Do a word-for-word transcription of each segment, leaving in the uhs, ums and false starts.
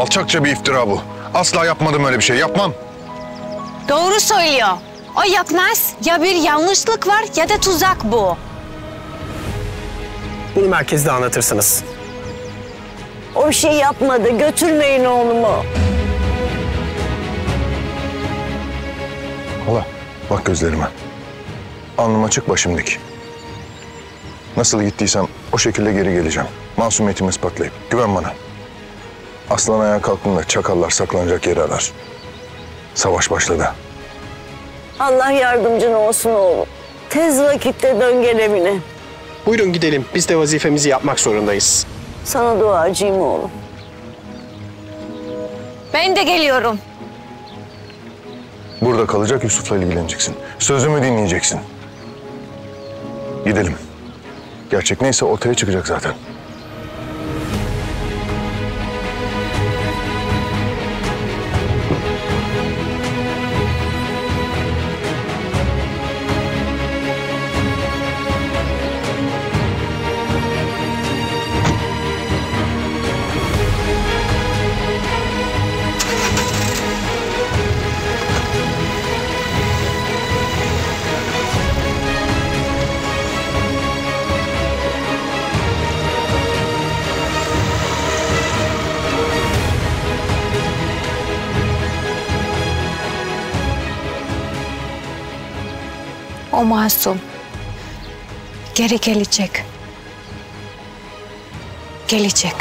Alçakça bir iftira bu. Asla yapmadım öyle bir şey. Yapmam. Doğru söylüyor. O yapmaz. Ya bir yanlışlık var ya da tuzak bu. Bunu merkezde anlatırsınız. O bir şey yapmadı. Götürmeyin oğlumu. Hala bak gözlerime. Alnım açık, başım dik. Nasıl gittiysem o şekilde geri geleceğim. Masumiyetimi ispatlayıp. Güven bana. Aslan ayağa kalktığında çakallar saklanacak yeri arar. Savaş başladı. Allah yardımcın olsun oğlum. Tez vakitte dön gel evine. Buyurun gidelim. Biz de vazifemizi yapmak zorundayız. Sana duacıyım oğlum. Ben de geliyorum. Burada kalacak, Yusuf'la ilgileneceksin. Sözümü dinleyeceksin. Gidelim. Gerçek neyse ortaya çıkacak zaten. O masum. Geri gelecek. Gelecek.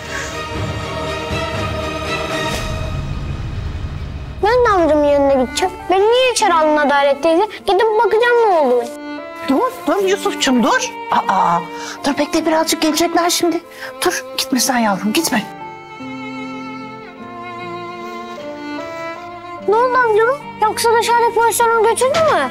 Ben de amcamın yanına gideceğim. Beni niye içeri aldın Adalet teyze? Gidip bakacağım ne oluyor. Dur, dur Yusuf'cum dur. Aa, dur bekle birazcık gelecekler şimdi. Dur, gitme sen yavrum, gitme. Ne oldu amcama? Yoksa dışarıda polisler onu götürdü mü?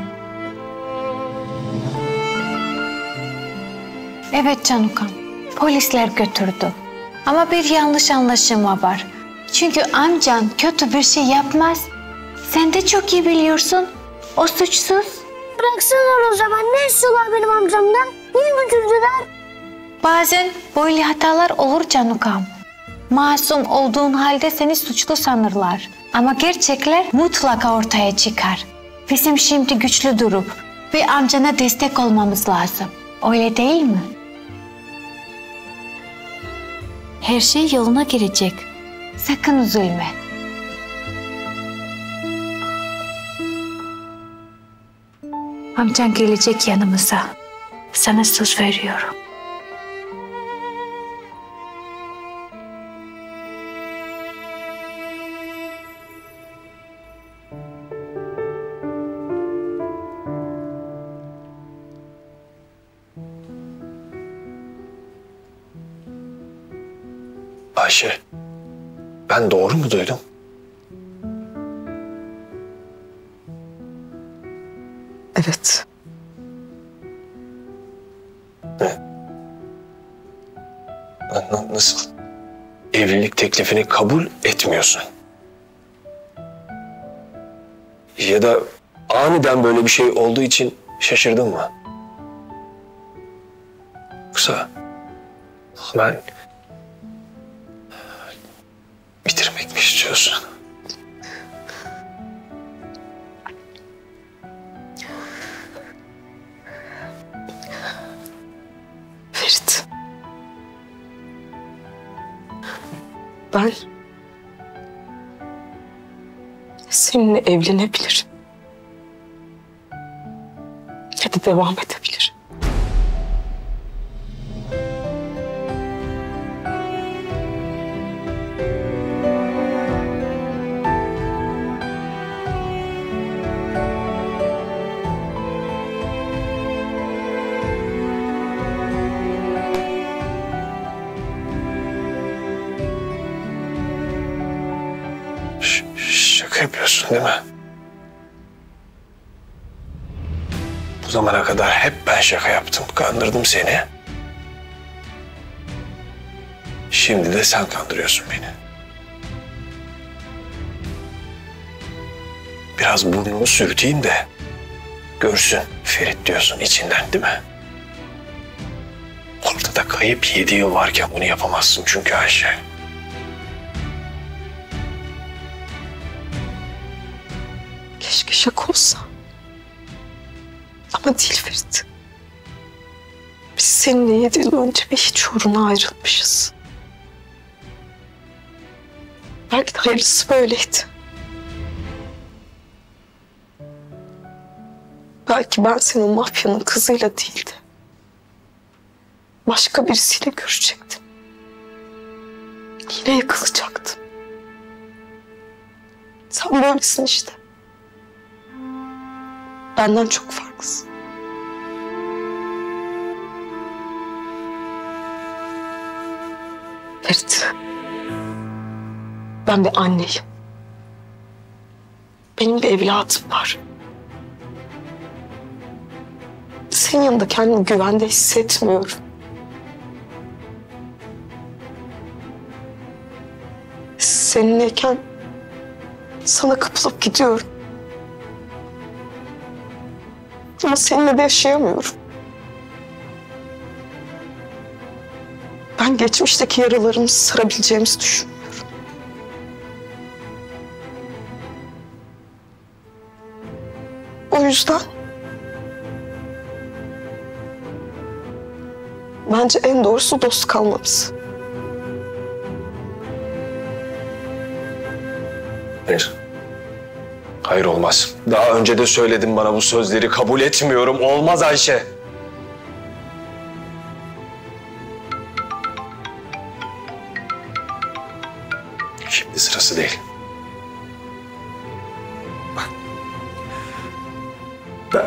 Evet Canukan. Polisler götürdü. Ama bir yanlış anlaşılma var. Çünkü amcan kötü bir şey yapmaz. Sen de çok iyi biliyorsun. O suçsuz. Bıraksınlar o zaman. Ne istiyorlar benim amcamdan? Niye götürdüler? Bazen böyle hatalar olur Canukan. Masum olduğun halde seni suçlu sanırlar. Ama gerçekler mutlaka ortaya çıkar. Bizim şimdi güçlü durup ve amcana destek olmamız lazım. Öyle değil mi? Her şey yoluna girecek. Sakın üzülme. Amcan gelecek yanımıza. Sana söz veriyorum. Ayşe, ben doğru mu duydum? Evet. Ne? Na- nasıl? Evlilik teklifini kabul etmiyorsun. Ya da aniden böyle bir şey olduğu için şaşırdın mı? Yoksa ben bitirmek mi istiyorsun? Ferit. Ben seninle evlenebilirim. Ya da devam edebilirim. Ş- şaka yapıyorsun değil mi? Bu zamana kadar hep ben şaka yaptım, kandırdım seni. Şimdi de sen kandırıyorsun beni. Biraz burnumu sürteyim de görsün Ferit diyorsun içinden değil mi? Ortada kayıp yedi yıl varken bunu yapamazsın çünkü Ayşe. şaka olsa. Ama değil Ferit. Biz seninle yedi yıl önce bir hiç uğruna ayrılmışız. Belki de hayırlısı böyleydi. Belki ben seni o mafyanın kızıyla değil de başka birisiyle görecektim. Yine yıkılacaktım. Sen böylesin işte. Benden çok farklısın. Ferit, ben bir anneyim. Benim bir evladım var. Senin yanında kendimi güvende hissetmiyorum. Seninleyken sana kapılıp gidiyorum. Ama seninle de yaşayamıyorum. Ben geçmişteki yaralarımızı sarabileceğimizi düşünmüyorum. O yüzden bence en doğrusu dost kalmamız. Hayır. Hayır olmaz. Daha önce de söyledim bana bu sözleri. Kabul etmiyorum. Olmaz Ayşe. Şimdi sırası değil. Bak. Ben...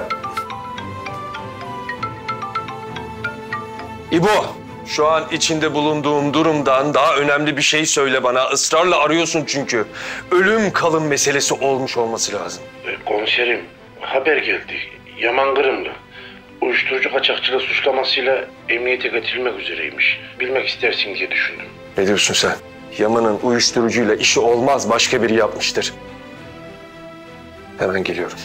İbo, şu an içinde bulunduğum durumdan daha önemli bir şey söyle bana. Israrla arıyorsun çünkü. Ölüm kalım meselesi olmuş olması lazım. Komiserim, haber geldi. Yaman Kırımlı. Uyuşturucu kaçakçılığı suçlamasıyla emniyete getirilmek üzereymiş. Bilmek istersin diye düşündüm. Ne diyorsun sen? Yaman'ın uyuşturucuyla işi olmaz, başka biri yapmıştır. Hemen geliyorum.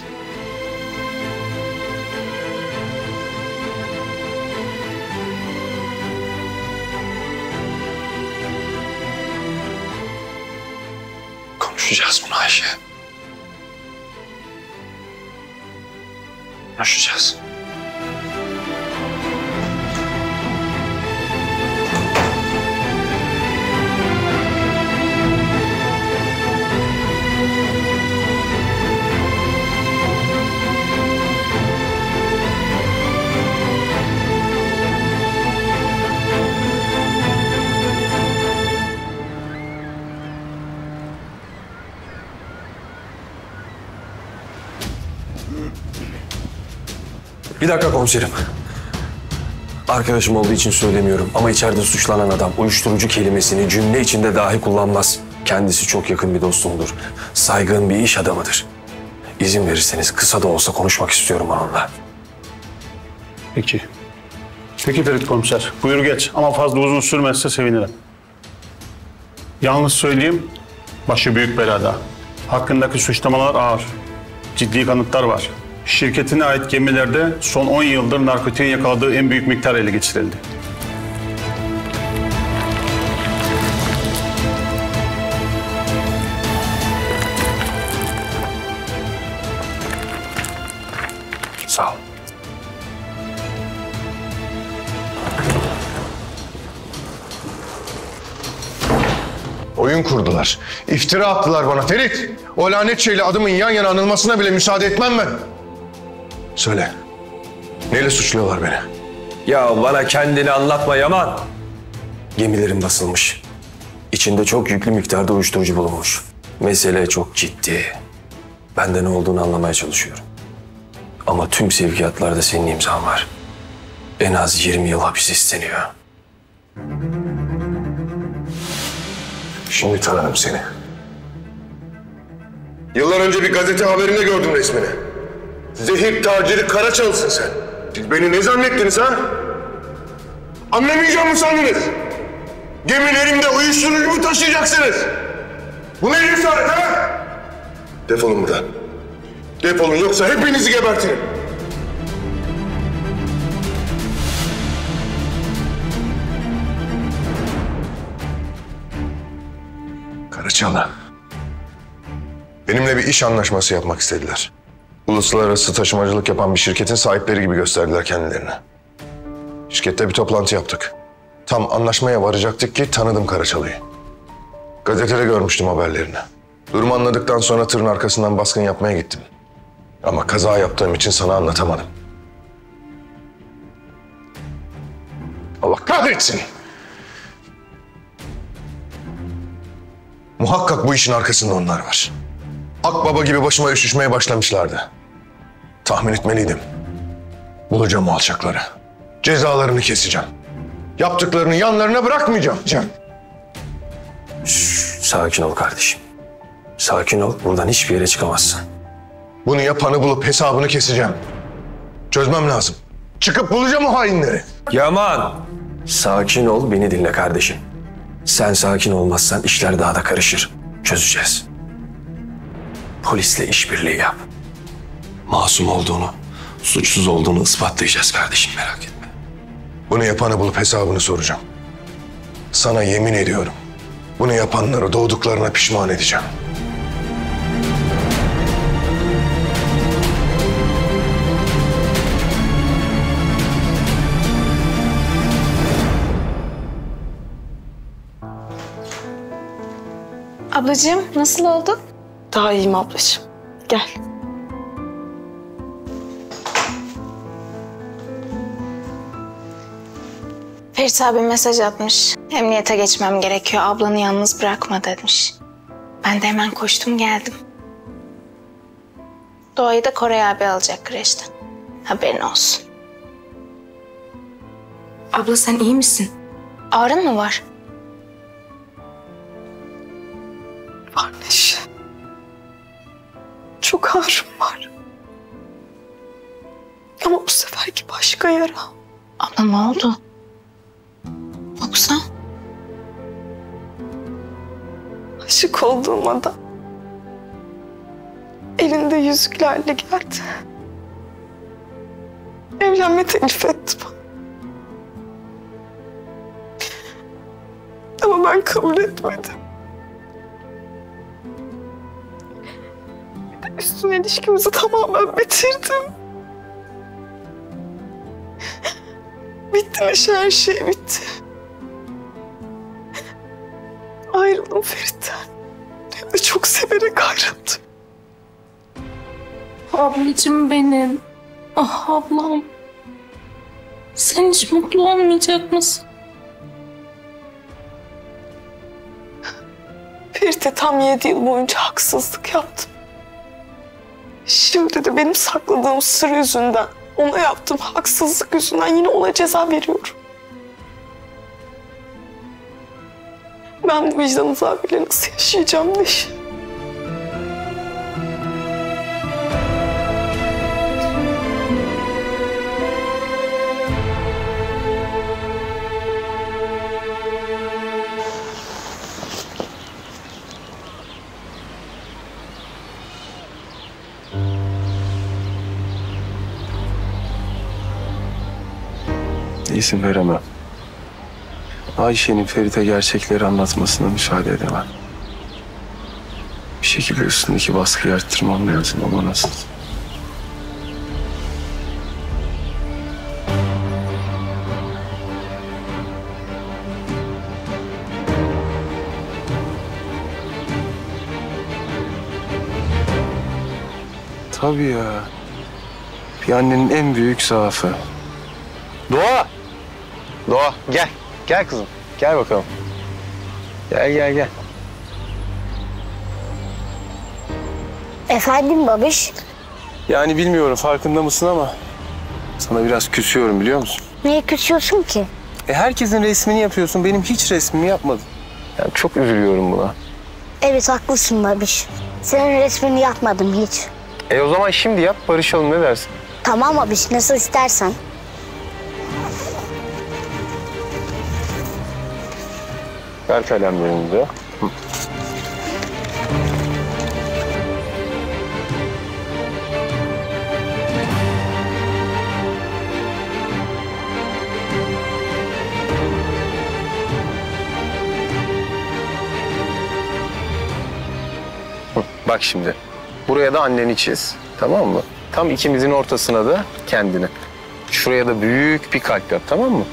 Konuşacağız bunu Ayşe. Konuşacağız. Bir dakika komiserim. Arkadaşım olduğu için söylemiyorum ama içeride suçlanan adam uyuşturucu kelimesini cümle içinde dahi kullanmaz. Kendisi çok yakın bir dostumdur. Saygın bir iş adamıdır. İzin verirseniz kısa da olsa konuşmak istiyorum onunla. Peki. Peki Ferit komiser. Buyur geç ama fazla uzun sürmezse sevinirim. Yalnız söyleyeyim, başı büyük belada. Hakkındaki suçlamalar ağır. Ciddi kanıtlar var. Şirketine ait gemilerde son on yıldır narkotiğin yakaladığı en büyük miktar ele geçirildi. Sağ ol. Oyun kurdular. İftira attılar bana Ferit. O lanet şeyle adımın yan yana anılmasına bile müsaade etmem ben. Söyle. Neyle suçluyorlar beni? Ya bana kendini anlatma Yaman. Gemilerim basılmış. İçinde çok yüklü miktarda uyuşturucu bulunmuş. Mesele çok ciddi. Ben de ne olduğunu anlamaya çalışıyorum. Ama tüm sevkiyatlarda senin imzan var. En az yirmi yıl hapis isteniyor. Şimdi tanırım seni. Yıllar önce bir gazete haberinde gördüm resmini. Zehir taciri Karaçalısın sen. Siz beni ne zannettiniz ha? Anlamayacağım mı sandınız? Gemilerimde uyuşturucu mu taşıyacaksınız? Bu ne cesaret ha? Defolun buradan. Defolun yoksa hepinizi gebertirim. Karaçalı. Benimle bir iş anlaşması yapmak istediler. Uluslararası taşımacılık yapan bir şirketin sahipleri gibi gösterdiler kendilerini. Şirkette bir toplantı yaptık. Tam anlaşmaya varacaktık ki tanıdım Karaçalı'yı. Gazetede görmüştüm haberlerini. Durumu anladıktan sonra tırın arkasından baskın yapmaya gittim. Ama kaza yaptığım için sana anlatamadım. Allah kahretsin! Muhakkak bu işin arkasında onlar var. Akbaba gibi başıma üşüşmeye başlamışlardı. Tahmin etmeliydim. Bulacağım o alçakları. Cezalarını keseceğim. Yaptıklarını yanlarına bırakmayacağım. Şş, sakin ol kardeşim. Sakin ol. Buradan hiçbir yere çıkamazsın. Bunu yapanı bulup hesabını keseceğim. Çözmem lazım. Çıkıp bulacağım o hainleri. Yaman! Sakin ol, beni dinle kardeşim. Sen sakin olmazsan işler daha da karışır. Çözeceğiz. Polisle işbirliği yap. Masum olduğunu, suçsuz olduğunu ispatlayacağız kardeşim, merak etme. Bunu yapanı bulup hesabını soracağım. Sana yemin ediyorum. Bunu yapanları doğduklarına pişman edeceğim. Ablacığım nasıl oldu? Daha iyiyim ablacığım. Gel. Ferit abi mesaj atmış. Emniyete geçmem gerekiyor. Ablanı yalnız bırakma demiş. Ben de hemen koştum geldim. Doğayı da Koray abi alacak kreşten. Haberin olsun. Abla sen iyi misin? Ağrın mı var? Var Neşe. Çok ağrım var. Ama bu seferki başka yara. Abla ne oldu? Yoksa? Aşık olduğum adam elinde yüzüklerle geldi. Evlenme teklif etti bana. Ama ben kabul etmedim. Bir de üstüne ilişkimizi tamamen bitirdim. Bitti Neşe, her şey bitti. Ayrıldım Ferit'ten. Hem de çok severek ayrıldım. Ablacığım benim. Ah ablam. Sen hiç mutlu olmayacak mısın? Ferit'e tam yedi yıl boyunca haksızlık yaptım. Şimdi de benim sakladığım sır yüzünden, ona yaptığım haksızlık yüzünden yine ona ceza veriyorum. Ben bu vicdan azabıyla nasıl yaşayacağım Neşe? İzin veremem. Ayşe'nin Ferit'e gerçekleri anlatmasına müsaade edemem. Bir şekilde üstündeki baskıyı arttırmam lazım ama nasıl? Tabii ya. Bir annenin en büyük zaafı. Doğa! Doğa gel. Gel kızım. Gel bakalım. Gel gel gel. Efendim babiş? Yani bilmiyorum farkında mısın ama sana biraz küsüyorum biliyor musun? Niye küsüyorsun ki? E herkesin resmini yapıyorsun. Benim hiç resmimi yapmadın. Yani çok üzülüyorum buna. Evet haklısın babiş. Senin resmini yapmadım hiç. E o zaman şimdi yap, barışalım, ne dersin? Tamam babiş, nasıl istersen. Ver kalemlerini de. Hı. Hı, bak şimdi. Buraya da anneni çiz. Tamam mı? Tam ikimizin ortasına da kendini. Şuraya da büyük bir kalp yap, tamam mı?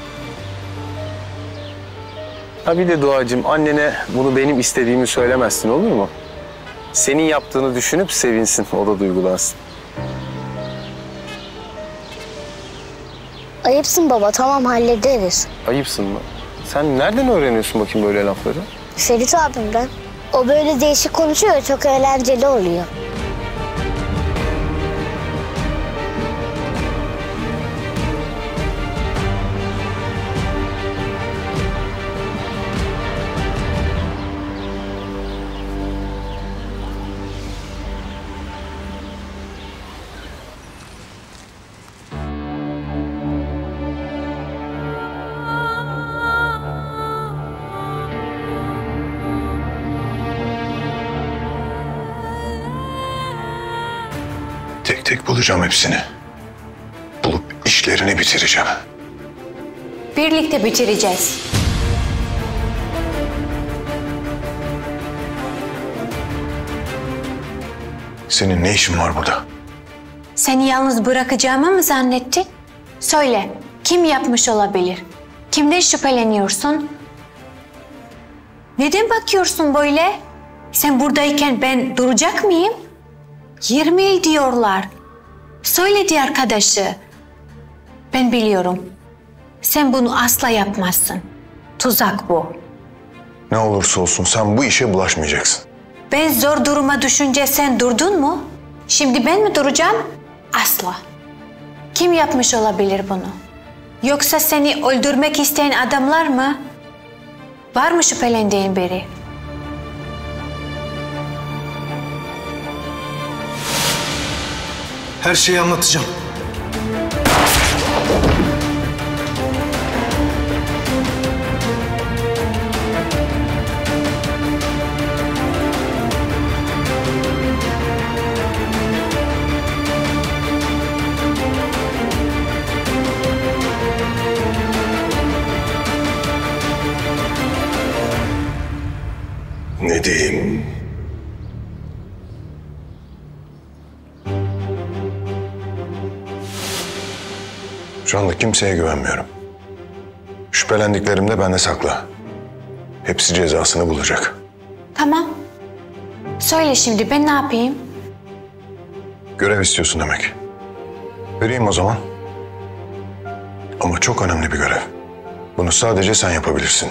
Ha bir de Doğacığım, annene bunu benim istediğimi söylemezsin, olur mu? Senin yaptığını düşünüp sevinsin, o da duygulansın. Ayıpsın baba, tamam hallederiz. Ayıpsın mı? Sen nereden öğreniyorsun bakayım böyle lafları? Ferit abimden. O böyle değişik konuşuyor, çok eğlenceli oluyor. Tek tek bulacağım hepsini. Bulup işlerini bitireceğim. Birlikte bitireceğiz. Senin ne işin var burada? Seni yalnız bırakacağımı mı zannettin? Söyle, kim yapmış olabilir? Kimden şüpheleniyorsun? Neden bakıyorsun böyle? Sen buradayken ben duracak mıyım? Yirmi yıl diyorlar. Söyledi arkadaşı. Ben biliyorum. Sen bunu asla yapmazsın. Tuzak bu. Ne olursa olsun sen bu işe bulaşmayacaksın. Ben zor duruma düşünce sen durdun mu? Şimdi ben mi duracağım? Asla. Kim yapmış olabilir bunu? Yoksa seni öldürmek isteyen adamlar mı? Var mı şüphelendiğin biri? Her şeyi anlatacağım. Ne diyeyim? Şu anda kimseye güvenmiyorum. Şüphelendiklerim de bende saklı. Hepsi cezasını bulacak. Tamam. Söyle şimdi ben ne yapayım? Görev istiyorsun demek. Vereyim o zaman. Ama çok önemli bir görev. Bunu sadece sen yapabilirsin.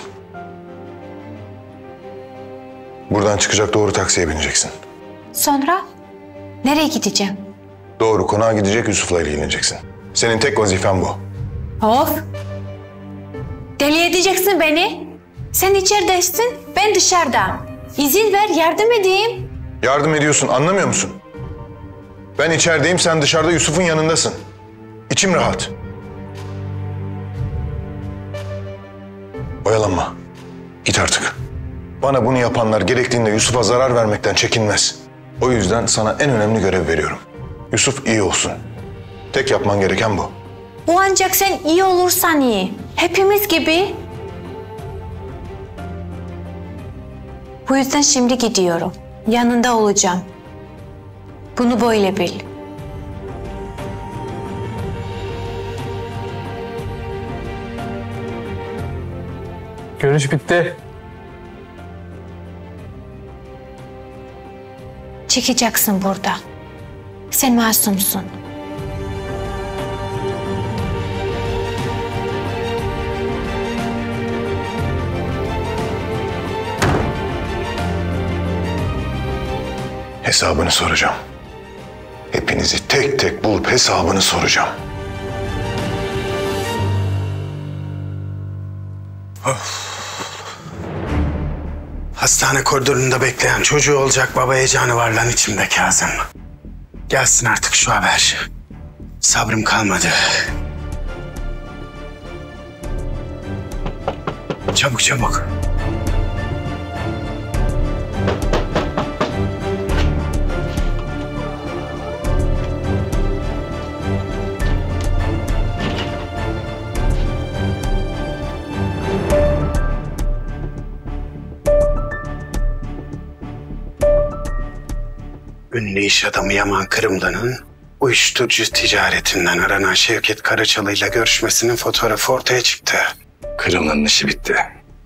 Buradan çıkacak doğru taksiye bineceksin. Sonra? Nereye gideceğim? Doğru konağa gidecek Yusuf'la ilgileneceksin. Senin tek vazifen bu. Of! Deli edeceksin beni. Sen içeridesin, ben dışarıda. İzin ver, yardım edeyim. Yardım ediyorsun, anlamıyor musun? Ben içerideyim, sen dışarıda Yusuf'un yanındasın. İçim rahat. Oyalanma. Git artık. Bana bunu yapanlar gerektiğinde Yusuf'a zarar vermekten çekinmez. O yüzden sana en önemli görev veriyorum. Yusuf iyi olsun. Tek yapman gereken bu. Bu ancak sen iyi olursan iyi. Hepimiz gibi. Bu yüzden şimdi gidiyorum. Yanında olacağım. Bunu böyle bil. Görüş bitti. Çıkacaksın burada. Sen masumsun. Hesabını soracağım. Hepinizi tek tek bulup hesabını soracağım. Of. Hastane koridorunda bekleyen çocuğu olacak baba heyecanı var lan içimde Kazım. Gelsin artık şu haber. Sabrım kalmadı. Çabuk çabuk. Ünlü iş adamı Yaman Kırımlı'nın uyuşturucu ticaretinden aranan Şevket Karaçalı'yla görüşmesinin fotoğrafı ortaya çıktı. Kırım'ın işi bitti.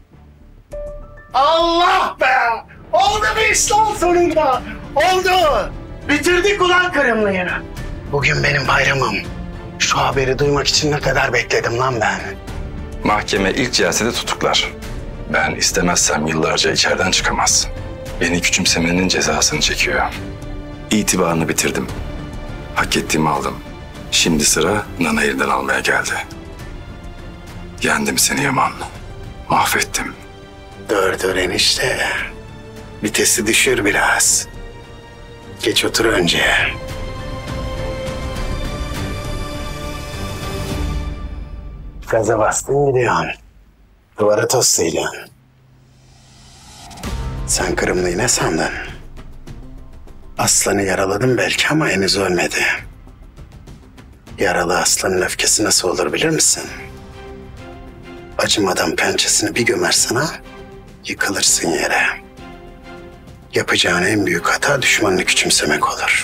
Allah be! Oldu bir iş lan sonunda! Oldu! Bitirdik ulan Kırımlı'yı. Bugün benim bayramım. Şu haberi duymak için ne kadar bekledim lan ben. Mahkeme ilk celsede tutuklar. Ben istemezsem yıllarca içeriden çıkamaz. Beni küçümsemenin cezasını çekiyor. İtibarını bitirdim. Hak ettiğimi aldım. Şimdi sıra Nana elinden almaya geldi. Yendim seni Yaman. Mahvettim. Dur dur enişte. Vitesi düşür biraz. Geç otur önce. Gaza bastın gidiyorsun. Duvara toslayacaksın. Sen Kırımlı'yı ne sandın? Aslanı yaraladım belki ama henüz ölmedi. Yaralı aslanın öfkesi nasıl olur bilir misin? Acımadan pençesini bir gömersen ha, yıkılırsın yere. Yapacağın en büyük hata düşmanını küçümsemek olur.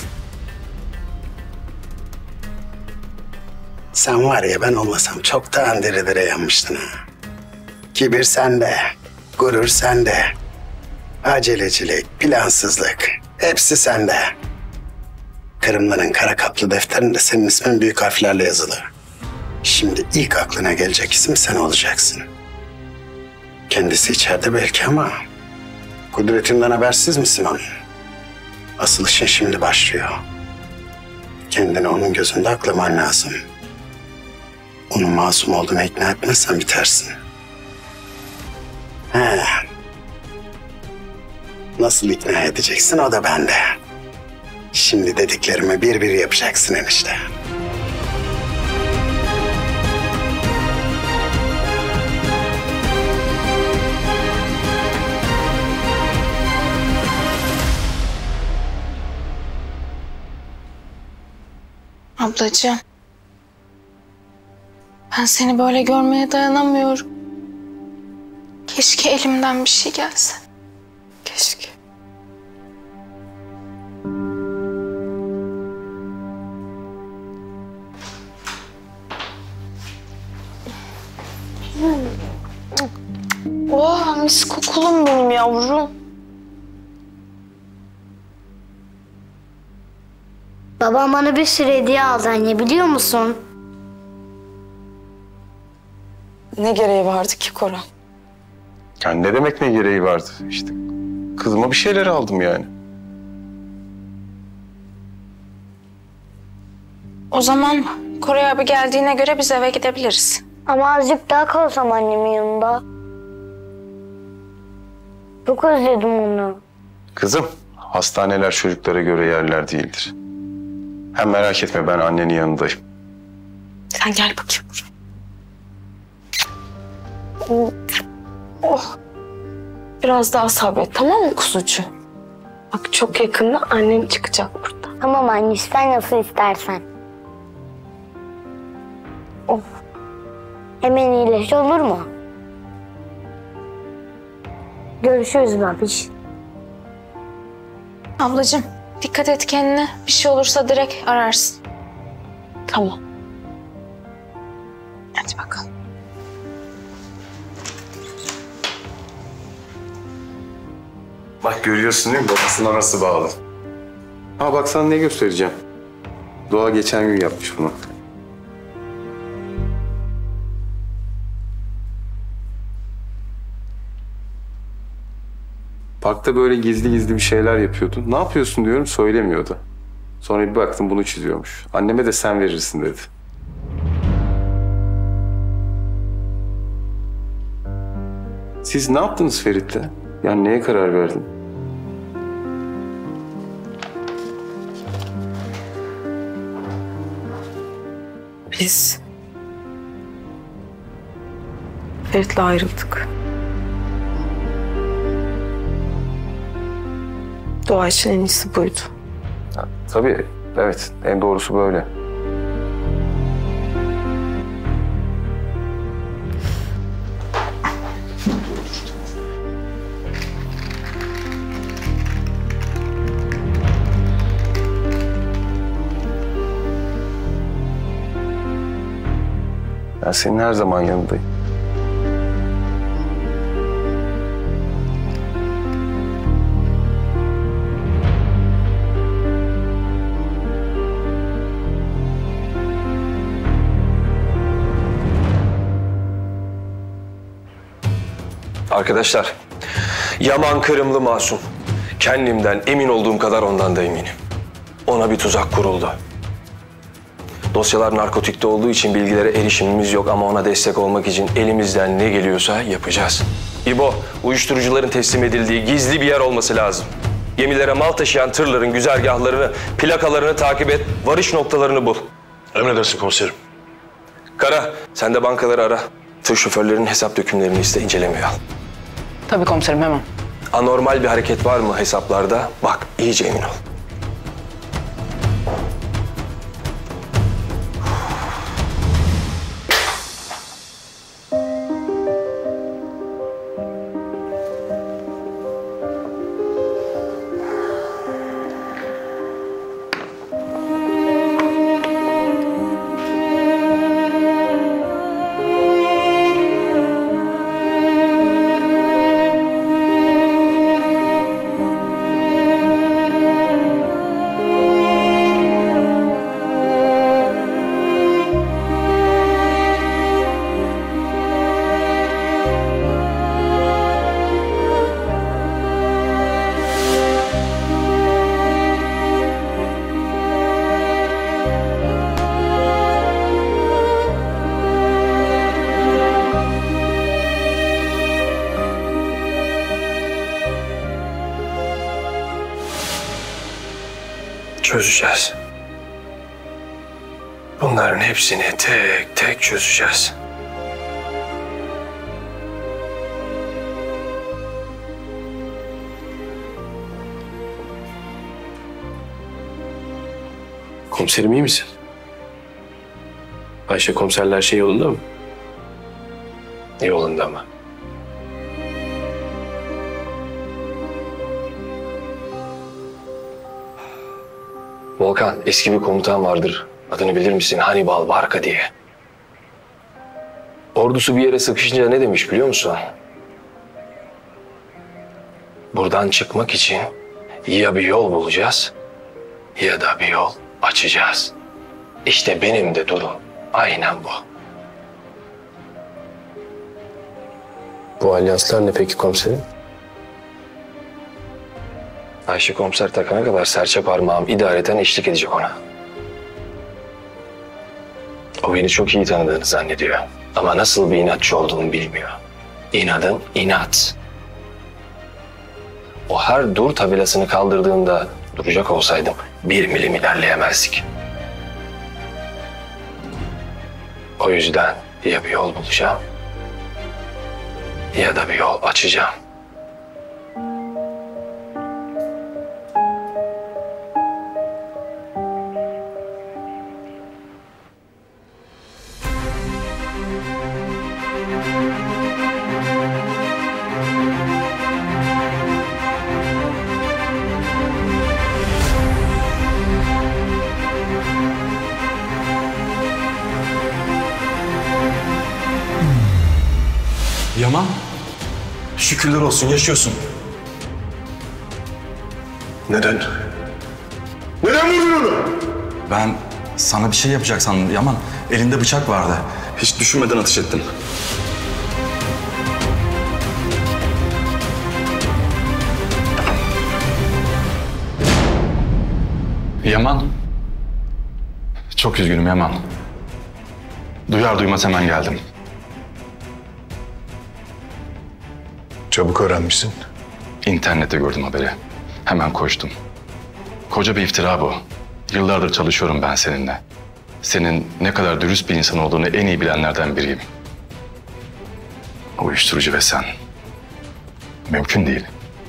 Sen var ya ben olmasam çoktan dere dere yanmıştın ha. Kibir sende, gurur sende. Acelecilik, plansızlık hepsi sende. Kırımlı'nın kara kaplı defterinde senin ismin büyük harflerle yazılı. Şimdi ilk aklına gelecek isim sen olacaksın. Kendisi içeride belki ama kudretinden habersiz misin onun? Asıl işin şimdi başlıyor. Kendini onun gözünde aklaman lazım. Onun masum olduğunu ikna etmezsen bitersin. He. Nasıl ikna edeceksin o da bende. Şimdi dediklerimi bir bir yapacaksın enişte. Ablacığım. Ben seni böyle görmeye dayanamıyorum. Keşke elimden bir şey gelse. Keşke. Oh, mis kokulum benim yavrum. Babam bana bir sürü hediye aldı anne, biliyor musun? Ne gereği vardı ki Koran? Yani ne demek ne gereği vardı? İşte kızıma bir şeyler aldım yani. O zaman Koray abi geldiğine göre biz eve gidebiliriz. Ama azıcık daha kalsam annemin yanında. Çok özledim onu. Kızım, hastaneler çocuklara göre yerler değildir. Hem merak etme, ben annenin yanındayım. Sen gel bakayım buraya. Oh. Biraz daha sabret, tamam mı kuzucuğum? Bak çok yakında annen çıkacak burada. Tamam anne, sen nasıl istersen. Oh. Hemen iyileş, olur mu? Görüşürüz babiş. Ablacığım dikkat et kendine. Bir şey olursa direkt ararsın. Tamam. Hadi bakalım. Bak görüyorsun değil mi? Babasına nasıl bağlı. Ha bak sana ne göstereceğim. Doğa geçen gün yapmış bunu. Parkta böyle gizli gizli bir şeyler yapıyordu. Ne yapıyorsun diyorum, söylemiyordu. Sonra bir baktım bunu çiziyormuş. Anneme de sen verirsin dedi. Siz ne yaptınız Ferit'le? Yani neye karar verdin? Biz Ferit'le ayrıldık. Doğa için en iyisi buydu. Ha, tabii, evet. En doğrusu böyle. Ben senin her zaman yanındayım. Arkadaşlar, Yaman Kırımlı masum. Kendimden emin olduğum kadar ondan da eminim. Ona bir tuzak kuruldu. Dosyalar narkotikte olduğu için bilgilere erişimimiz yok ama ona destek olmak için elimizden ne geliyorsa yapacağız. İbo, uyuşturucuların teslim edildiği gizli bir yer olması lazım. Gemilere mal taşıyan tırların güzergahlarını, plakalarını takip et, varış noktalarını bul. Emredersin komiserim. Kara, sen de bankaları ara. Tır şoförlerinin hesap dökümlerini iste, incelemeye al. Tabii komiserim, hemen. Anormal bir hareket var mı hesaplarda? Bak, iyice emin ol. Çözeceğiz. Bunların hepsini tek tek çözeceğiz. Komiserim iyi misin? Ayşe komiserler şey yolunda mı? Yolunda mı? Volkan, eski bir komutan vardır. Adını bilir misin? Hannibal Barca diye. Ordusu bir yere sıkışınca ne demiş biliyor musun? Buradan çıkmak için ya bir yol bulacağız ya da bir yol açacağız. İşte benim de durum aynen bu. Bu alyanslar ne peki komiserim? Ayşe komiser takana kadar serçe parmağım idareten eşlik edecek ona. O beni çok iyi tanıdığını zannediyor. Ama nasıl bir inatçı olduğumu bilmiyor. İnadım inat. O her dur tabelasını kaldırdığında duracak olsaydım bir milim ilerleyemezdik. O yüzden ya bir yol bulacağım ya da bir yol açacağım. Yaman, şükürler olsun yaşıyorsun. Neden? Neden vurdun onu? Ben sana bir şey yapacak sandım Yaman. Elinde bıçak vardı. Hiç düşünmeden ateş ettin. Yaman. Çok üzgünüm Yaman. Duyar duymaz hemen geldim. Çabuk öğrenmişsin. İnternette gördüm haberi. Hemen koştum. Koca bir iftira bu. Yıllardır çalışıyorum ben seninle. Senin ne kadar dürüst bir insan olduğunu en iyi bilenlerden biriyim. Uyuşturucu ve sen. Mümkün değil.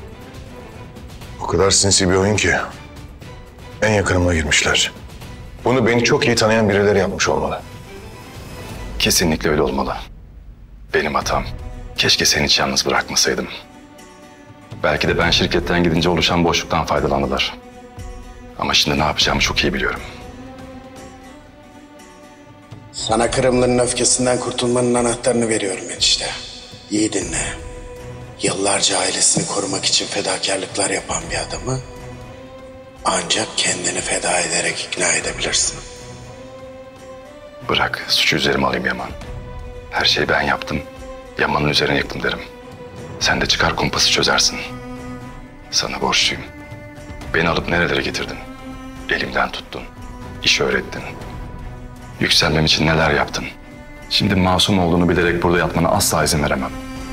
O kadar sinsi bir oyun ki. En yakınıma girmişler. Bunu beni çok iyi tanıyan birileri yapmış olmalı. Kesinlikle öyle olmalı. Benim hatam. Keşke seni hiç yalnız bırakmasaydım. Belki de ben şirketten gidince oluşan boşluktan faydalandılar. Ama şimdi ne yapacağımı çok iyi biliyorum. Sana Kırımlı'nın öfkesinden kurtulmanın anahtarını veriyorum enişte. İyi dinle. Yıllarca ailesini korumak için fedakarlıklar yapan bir adamı ancak kendini feda ederek ikna edebilirsin. Bırak, suçu üzerime alayım Yaman. Her şeyi ben yaptım. Yaman'ın üzerine yıktım derim. Sen de çıkar kumpası çözersin. Sana borçluyum. Beni alıp nerelere getirdin? Elimden tuttun. İş öğrettin. Yükselmem için neler yaptın? Şimdi masum olduğunu bilerek burada yatmana asla izin veremem.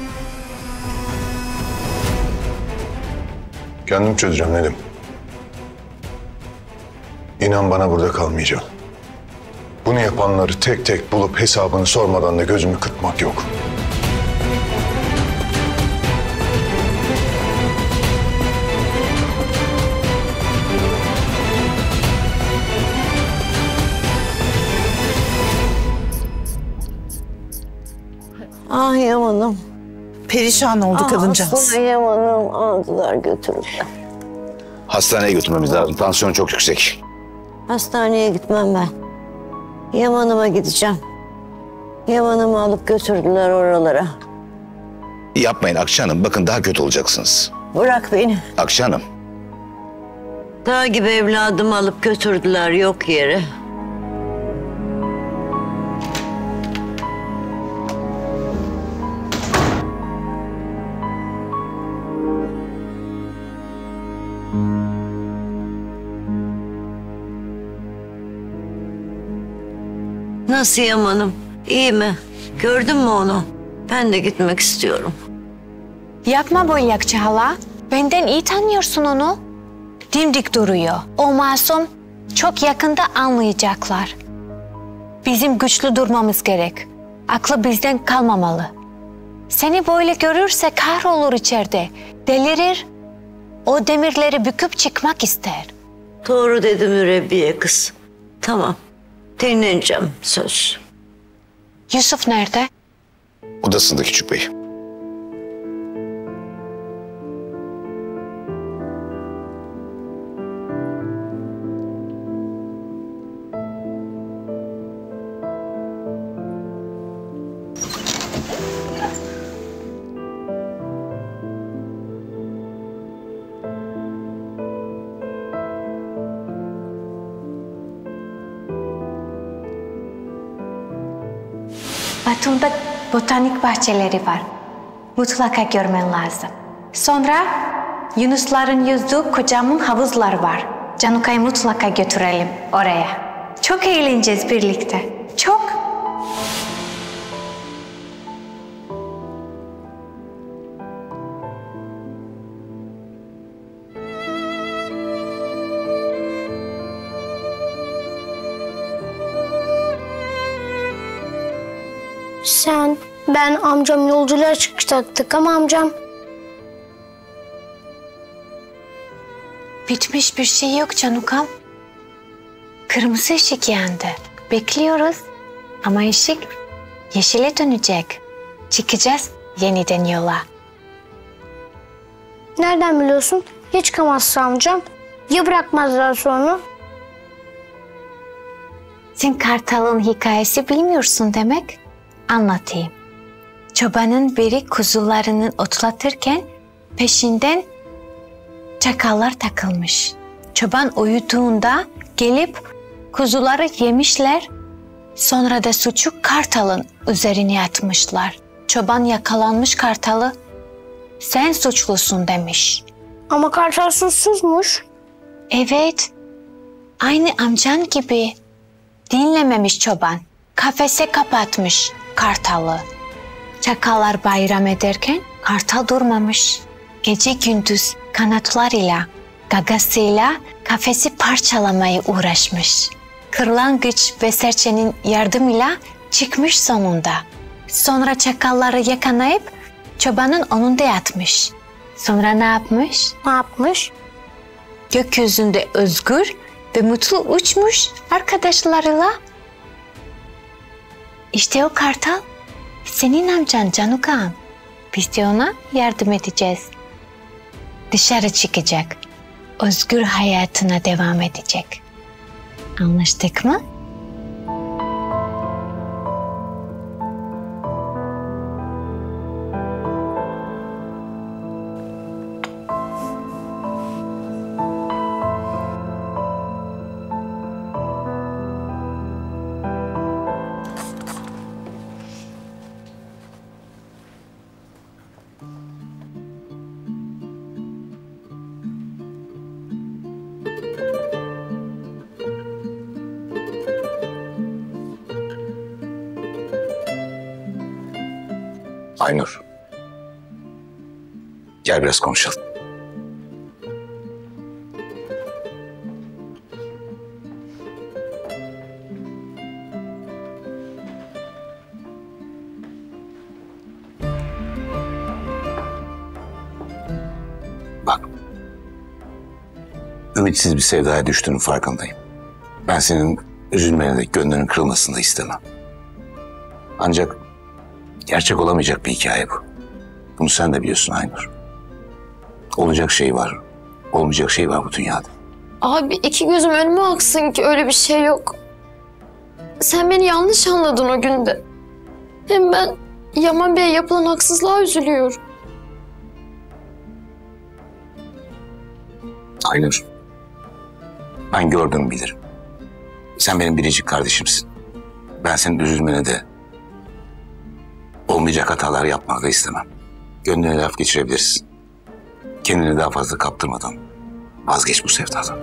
Kendim çözeceğim Nedim. İnan bana burada kalmayacağım. Bunu yapanları tek tek bulup hesabını sormadan da gözümü kırpmak yok. Ah Yaman'ım. Perişan oldu Ah, kadıncağız. aslında Yaman'ım aldılar götürdüler. Hastaneye götürmemiz lazım. Tansiyon çok yüksek. Hastaneye gitmem ben. Yaman'ıma gideceğim. Yaman'ımı alıp götürdüler oralara. Yapmayın Akça Hanım. Bakın daha kötü olacaksınız. Bırak beni. Akça Hanım. Dağ gibi evladımı alıp götürdüler yok yere. Nasıl Yaman'ım? İyi mi? Gördün mü onu? Ben de gitmek istiyorum. Yapma böyle Akça hala. Benden iyi tanıyorsun onu. Dimdik duruyor. O masum çok yakında anlayacaklar. Bizim güçlü durmamız gerek. Aklı bizden kalmamalı. Seni böyle görürse kahrolur içeride. Delirir. O demirleri büküp çıkmak ister. Doğru dedi mürebbiye kız. Tamam. Dinleneceğim söz. Yusuf nerede? Odasında küçük bey. Batum'da botanik bahçeleri var. Mutlaka görmen lazım. Sonra yunusların yüzdüğü kocaman havuzlar var. Canuka'yı mutlaka götürelim oraya. Çok eğleneceğiz birlikte. Çok. Sen, ben, amcam yolculuğa çıkacaktık ama amcam... Bitmiş bir şey yok Canukam. Kırmızı ışık yandı. Bekliyoruz. Ama ışık yeşile dönecek. Çıkacağız yeniden yola. Nereden biliyorsun? Ya çıkamazsa amcam? Ya bırakmazlar sonra? Sen Kartal'ın hikayesi bilmiyorsun demek. Anlatayım. Çobanın biri kuzularını otlatırken peşinden çakallar takılmış. Çoban uyuduğunda gelip kuzuları yemişler. Sonra da suçu Kartal'ın üzerine atmışlar. Çoban yakalanmış Kartal'ı. Sen suçlusun demiş. Ama Kartal suçsuzmuş. Evet. Aynı amcan gibi. Dinlememiş çoban. Kafese kapatmış Kartal'ı. Çakallar bayram ederken Kartal durmamış. Gece gündüz kanatlarıyla, gagasıyla kafesi parçalamaya uğraşmış. Kırlangıç ve serçenin yardımıyla çıkmış sonunda. Sonra çakalları yakalayıp çobanın önünde yatmış. Sonra ne yapmış? Ne yapmış? Gökyüzünde özgür ve mutlu uçmuş arkadaşlarıyla. İşte o Kartal senin amcan Canukam. Biz de ona yardım edeceğiz. Dışarı çıkacak. Özgür hayatına devam edecek. Anlaştık mı? Aynur. Gel biraz konuşalım. Bak. Ümitsiz bir sevdaya düştüğünün farkındayım. Ben senin üzülmeni de gönlünün kırılmasını da istemem. Ancak gerçek olamayacak bir hikaye bu. Bunu sen de biliyorsun Aynur. Olacak şey var, olmayacak şey var bu dünyada. Abi iki gözüm önüme aksın ki öyle bir şey yok. Sen beni yanlış anladın o günde. Hem ben Yaman Bey'e yapılan haksızlığa üzülüyorum. Aynur, ben gördüm bilirim. Sen benim biricik kardeşimsin. Ben senin üzülmene de olmayacak hatalar yapmanı da istemem. Gönlüne laf geçirebilirsin. Kendini daha fazla kaptırmadan vazgeç bu sevdadan.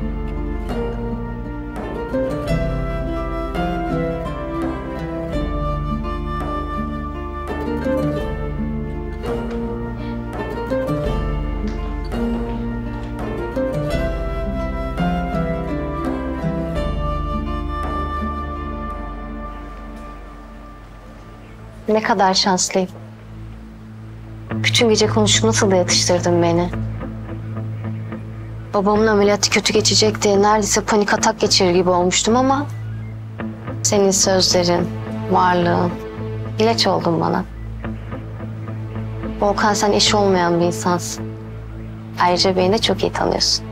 Ne kadar şanslıyım. Bütün gece konuşup nasıl da yatıştırdın beni. Babamın ameliyatı kötü geçecek diye neredeyse panik atak geçirir gibi olmuştum ama... senin sözlerin, varlığın, ilaç oldun bana. Volkan, sen eşi olmayan bir insansın. Ayrıca beni de çok iyi tanıyorsun.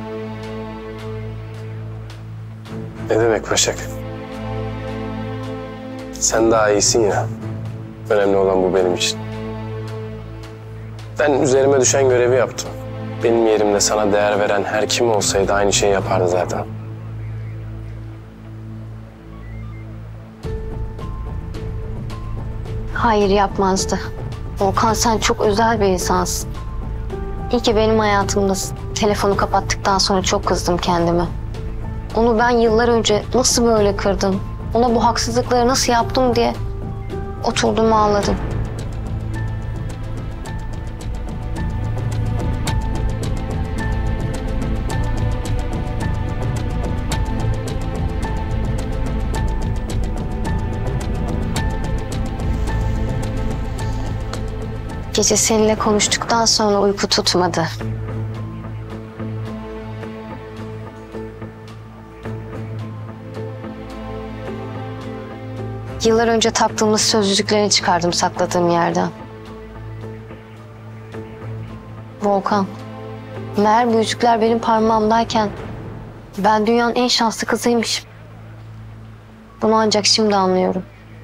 Ne demek Başak? Sen daha iyisin ya. Önemli olan bu benim için. Ben üzerime düşen görevi yaptım. Benim yerimde sana değer veren her kim olsaydı aynı şeyi yapardı zaten. Hayır, yapmazdı. Volkan, sen çok özel bir insansın. İyi ki benim hayatımdasın. Telefonu kapattıktan sonra çok kızdım kendime. Onu ben yıllar önce nasıl böyle kırdım, ona bu haksızlıkları nasıl yaptım diye oturdum ağladım. Gece seninle konuştuktan sonra uyku tutmadı. Yıllar önce taktığımız sözcüklerini çıkardım sakladığım yerden. Volkan, meğer bu yüzükler benim parmağımdayken ben dünyanın en şanslı kızıymışım. Bunu ancak şimdi anlıyorum.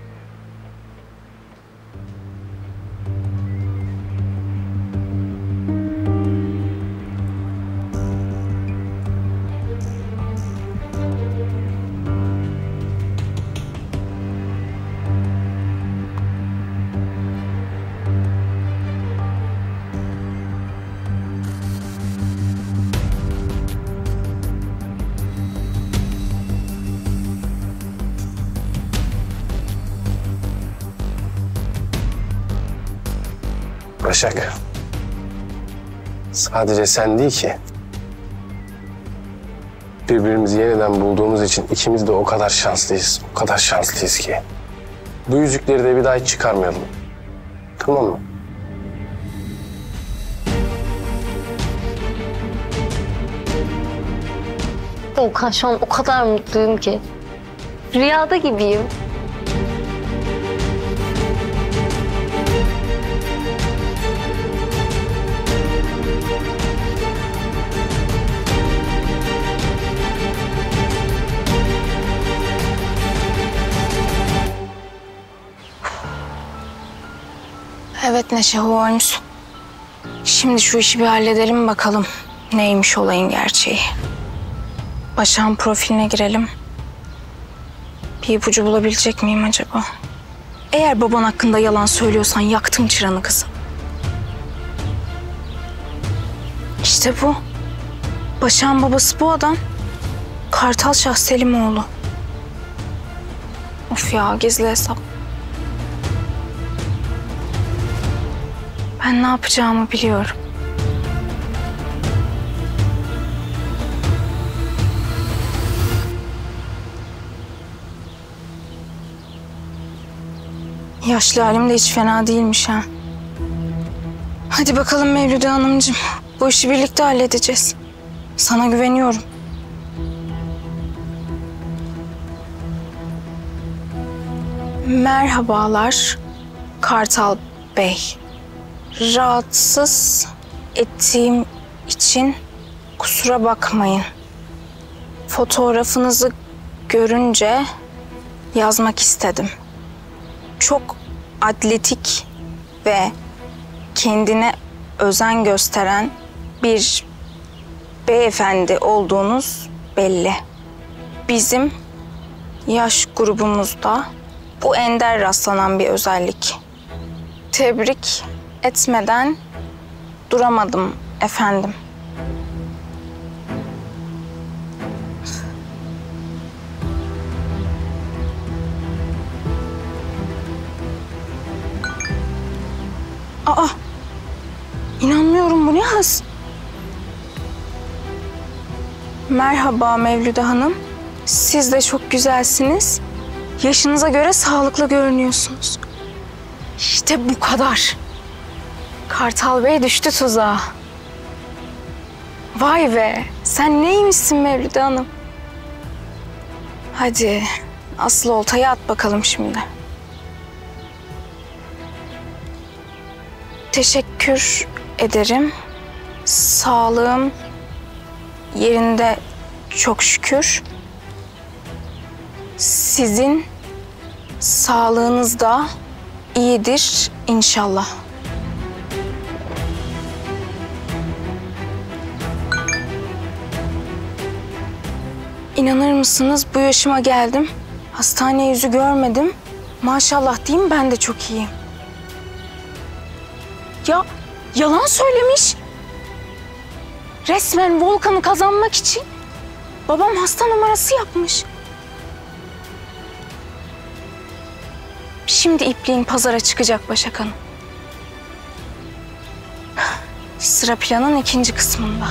Başak, sadece sen değil ki. Birbirimizi yeniden bulduğumuz için ikimiz de o kadar şanslıyız, o kadar şanslıyız ki. Bu yüzükleri de bir daha hiç çıkarmayalım. Tamam mı? Volkan, şu an o kadar mutluyum ki. Rüyada gibiyim. Evet Neşe Holmes. Şimdi şu işi bir halledelim bakalım. Neymiş olayın gerçeği. Başak'ın profiline girelim. Bir ipucu bulabilecek miyim acaba? Eğer baban hakkında yalan söylüyorsan yaktım çıranı kızım. İşte bu. Başak'ın babası bu adam. Kartal Şah Selimoğlu. Of ya, gizli hesap. Ben ne yapacağımı biliyorum. Yaşlı halim de hiç fena değilmiş ha. Hadi bakalım Mevlüde Hanımcığım. Bu işi birlikte halledeceğiz. Sana güveniyorum. Merhabalar Kartal Bey. Rahatsız ettiğim için kusura bakmayın. Fotoğrafınızı görünce yazmak istedim. Çok atletik ve kendine özen gösteren bir beyefendi olduğunuz belli. Bizim yaş grubumuzda bu ender rastlanan bir özellik. Tebrik etmeden duramadım efendim. Aa, inanmıyorum, bu ne hız? Merhaba Mevlüde Hanım. Siz de çok güzelsiniz. Yaşınıza göre sağlıklı görünüyorsunuz. İşte bu kadar. Kartal Bey düştü tuzağa. Vay be, sen neymişsin Mevlüde Hanım? Hadi asıl oltayı at bakalım şimdi. Teşekkür ederim. Sağlığım yerinde çok şükür. Sizin sağlığınız da iyidir inşallah. İnanır mısınız, bu yaşıma geldim. Hastane yüzü görmedim. Maşallah diyeyim, ben de çok iyiyim. Ya yalan söylemiş. Resmen Volkan'ı kazanmak için babam hasta numarası yapmış. Şimdi ipliğin pazara çıkacak Başak Hanım. Sıra planın ikinci kısmında.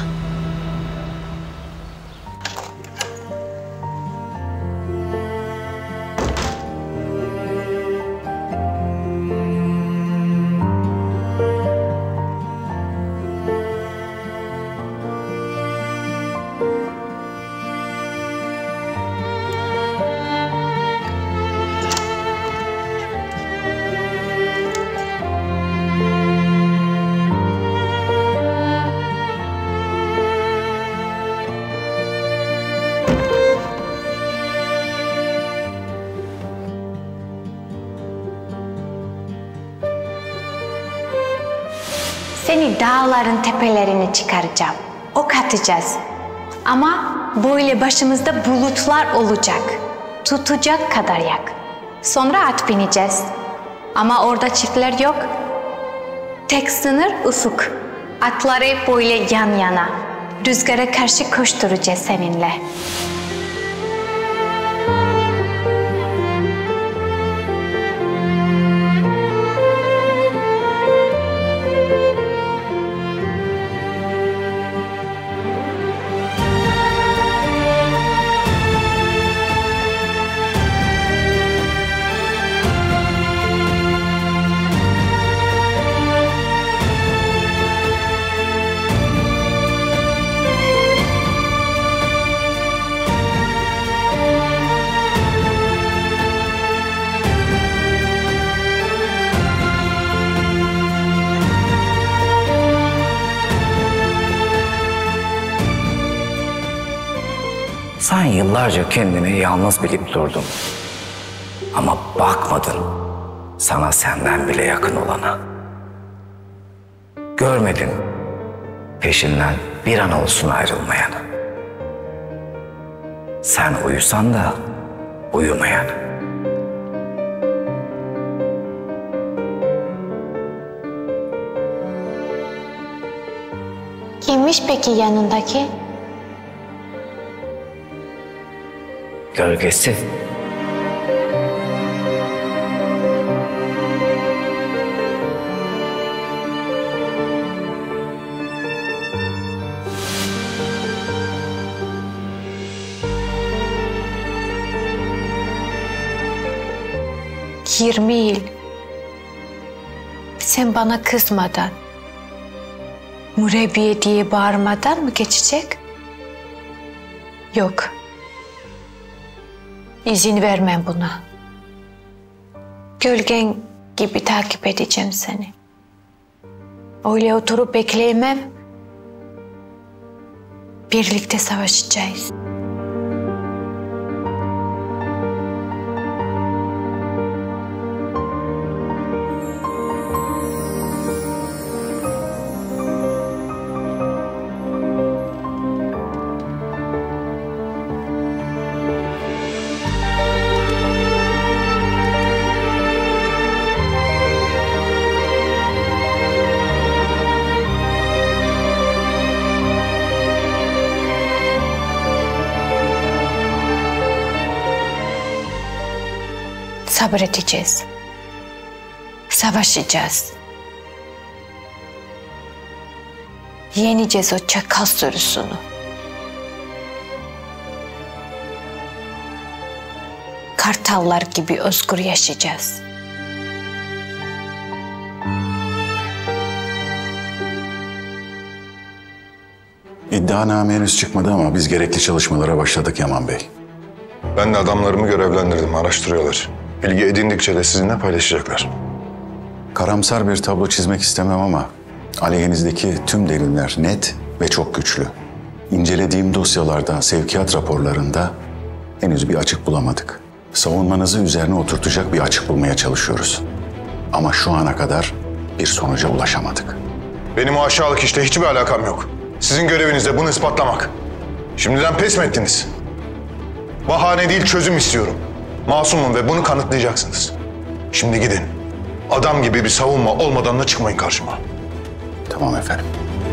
Seni dağların tepelerini çıkaracağım. Ok atacağız. Ama böyle başımızda bulutlar olacak. Tutacak kadar yak. Sonra at bineceğiz. Ama orada çiftler yok. Tek sınır ufuk. Atları böyle yan yana. Rüzgara karşı koşturacağız seninle. Sen yıllarca kendini yalnız bilip durdun. Ama bakmadın sana senden bile yakın olana. Görmedin peşinden bir an olsun ayrılmayanı. Sen uyusan da uyumayanı. Kimmiş peki yanındaki? Gölgesi. yirmi yıl sen bana kızmadan, mürebbiye diye bağırmadan mı geçecek? Yok. İzin vermem buna. Gölgen gibi takip edeceğim seni. Öyle oturup bekleyemem. Birlikte savaşacağız. Sabredeceğiz. Savaşacağız. Yeneceğiz o çakal sürüsünü. Kartallar gibi özgür yaşayacağız. İddianame henüz çıkmadı ama biz gerekli çalışmalara başladık Yaman Bey. Ben de adamlarımı görevlendirdim, araştırıyorlar. Bilgi edindikçe de sizinle paylaşacaklar. Karamsar bir tablo çizmek istemem ama aleyhinizdeki tüm deliller net ve çok güçlü. İncelediğim dosyalarda, sevkiyat raporlarında henüz bir açık bulamadık. Savunmanızı üzerine oturtacak bir açık bulmaya çalışıyoruz. Ama şu ana kadar bir sonuca ulaşamadık. Benim o aşağılık işte hiçbir alakam yok. Sizin göreviniz de bunu ispatlamak. Şimdiden pes mi ettiniz? Bahane değil, çözüm istiyorum. Masumum ve bunu kanıtlayacaksınız. Şimdi gidin. Adam gibi bir savunma olmadan da çıkmayın karşıma. Tamam efendim.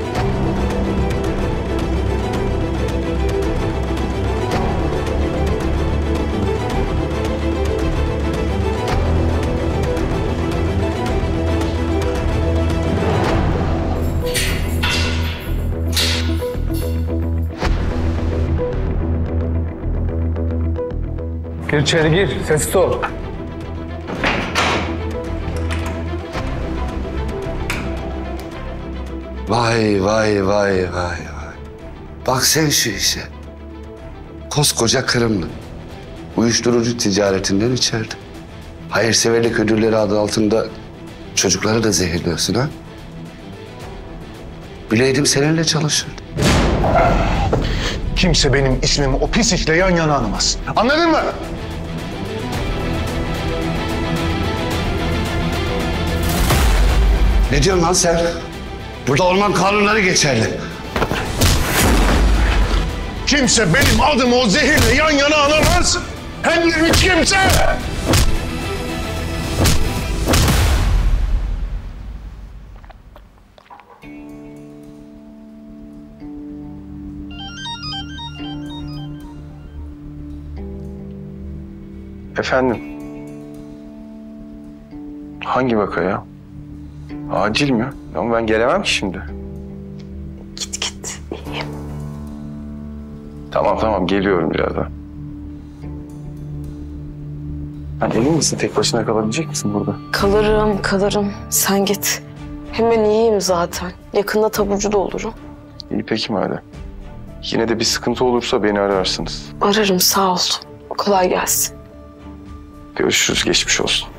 Gir içeri gir. Sessiz ol. Vay vay vay vay vay. Bak sen şu işe. Koskoca Kırımlı. Uyuşturucu ticaretinden içeride. Hayırseverlik ödülleri adı altında çocukları da zehirliyorsun ha? Bileydim seninle çalışırdım. Kimse benim ismimi o pis işle yan yana anamaz. Anladın mı? Ne diyorsun lan sen? Burada orman kanunları geçerli. Kimse benim adımı o zehirle yan yana anamaz. Hem de hiç kimse. Efendim? Hangi vaka ya? Acil mi? Ama ben gelemem ki şimdi. Git git. İyiyim. Tamam tamam geliyorum birazdan. Ha, emin misin? Tek başına kalabilecek misin burada? Kalırım, kalırım. Sen git. Hem ben iyiyim zaten. Yakında taburcu da olurum. İyi peki madem. Yine de bir sıkıntı olursa beni ararsınız. Ararım, sağ ol. Kolay gelsin. Görüşürüz, geçmiş olsun.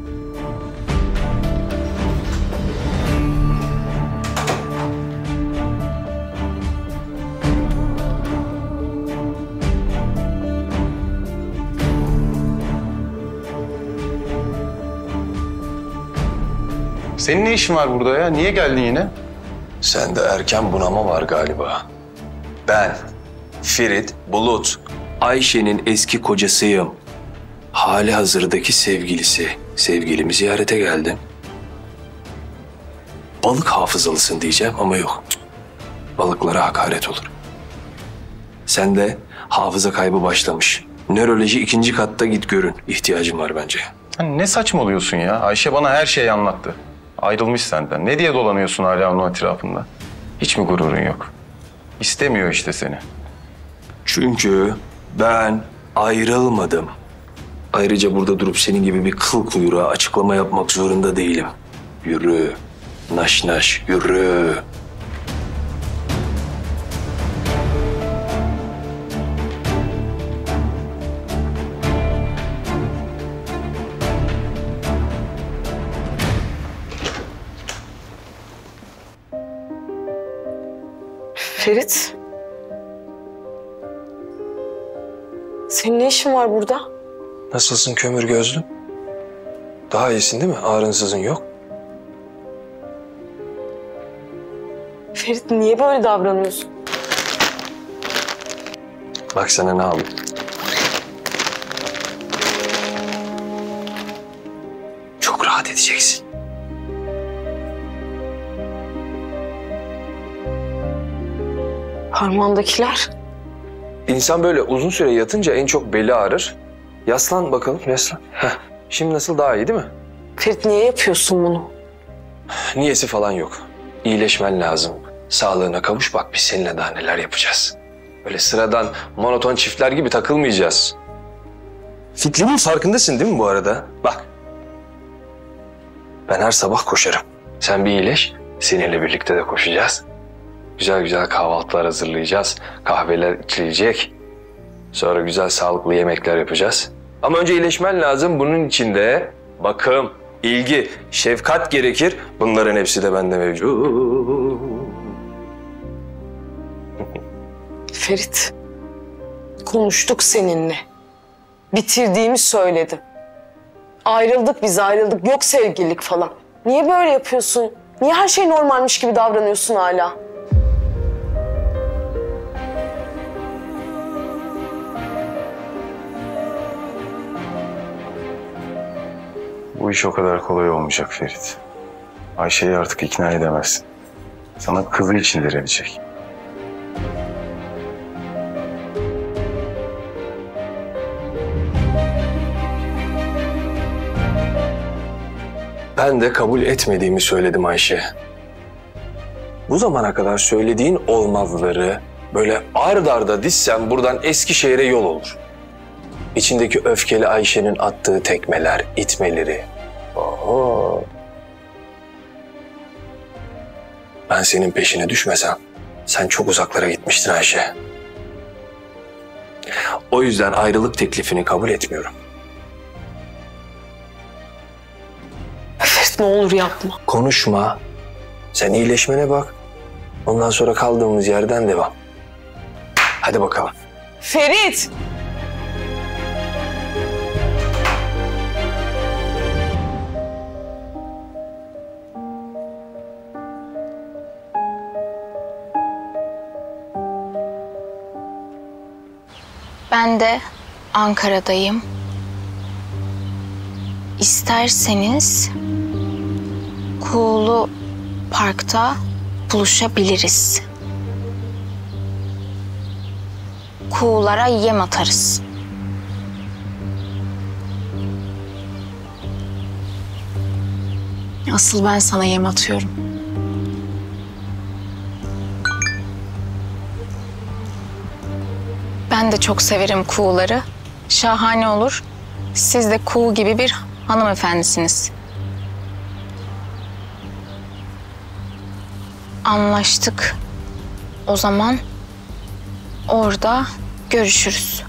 Senin ne işin var burada ya? Niye geldin yine? Sende erken bunama var galiba. Ben, Ferit Bulut, Ayşe'nin eski kocasıyım. Hali hazırdaki sevgilisi. Sevgilimi ziyarete geldim. Balık hafızalısın diyeceğim ama yok. Balıklara hakaret olur. Sende hafıza kaybı başlamış. Nöroloji ikinci katta, git görün. İhtiyacım var bence. Hani ne saçmalıyorsun ya? Ayşe bana her şeyi anlattı. Ayrılmış senden. Ne diye dolanıyorsun hala onun etrafında? Hiç mi gururun yok? İstemiyor işte seni. Çünkü ben ayrılmadım. Ayrıca burada durup senin gibi bir kıl kuyruğa açıklama yapmak zorunda değilim. Yürü. Naş naş yürü. Ferit. Senin ne işin var burada? Nasılsın kömür gözlüm? Daha iyisin değil mi? Ağrınsızın yok. Ferit niye böyle davranıyorsun? Bak sana ne aldım. Çok rahat edeceksin. Parmağındakiler. İnsan böyle uzun süre yatınca en çok beli ağrır. Yaslan bakalım, yaslan. Heh. Şimdi nasıl, daha iyi değil mi? Ferit niye yapıyorsun bunu? Niyesi falan yok. İyileşmen lazım. Sağlığına kavuş, bak biz seninle daha neler yapacağız. Böyle sıradan monoton çiftler gibi takılmayacağız. Fikrimin farkındasın değil mi bu arada? Bak. Ben her sabah koşarım. Sen bir iyileş, seninle birlikte de koşacağız. Güzel güzel kahvaltılar hazırlayacağız. Kahveler içilecek. Sonra güzel sağlıklı yemekler yapacağız. Ama önce iyileşmen lazım. Bunun için de bakım, ilgi, şefkat gerekir. Bunların hepsi de bende mevcut. Ferit, konuştuk seninle. Bitirdiğimi söyledim. Ayrıldık biz ayrıldık. Yok sevgililik falan. Niye böyle yapıyorsun? Niye her şey normalmiş gibi davranıyorsun hala? Bu iş o kadar kolay olmayacak Ferit. Ayşe'yi artık ikna edemezsin. Sana kızı için direnecek. Ben de kabul etmediğimi söyledim Ayşe. Bu zamana kadar söylediğin olmazları böyle ard arda dizsem buradan Eskişehir'e yol olur. İçindeki öfkeli Ayşe'nin attığı tekmeler, itmeleri. Oho. Ben senin peşine düşmesem sen çok uzaklara gitmiştin Ayşe. O yüzden ayrılık teklifini kabul etmiyorum. Ferit ne olur yapma. Konuşma. Sen iyileşmene bak. Ondan sonra kaldığımız yerden devam. Hadi bakalım. Ferit! Ben de Ankara'dayım. İsterseniz Kuğulu Park'ta buluşabiliriz. Kuğulara yem atarız. Asıl ben sana yem atıyorum. Ben de çok severim kuğuları. Şahane olur. Siz de kuğu gibi bir hanımefendisiniz. Anlaştık. O zaman orada görüşürüz.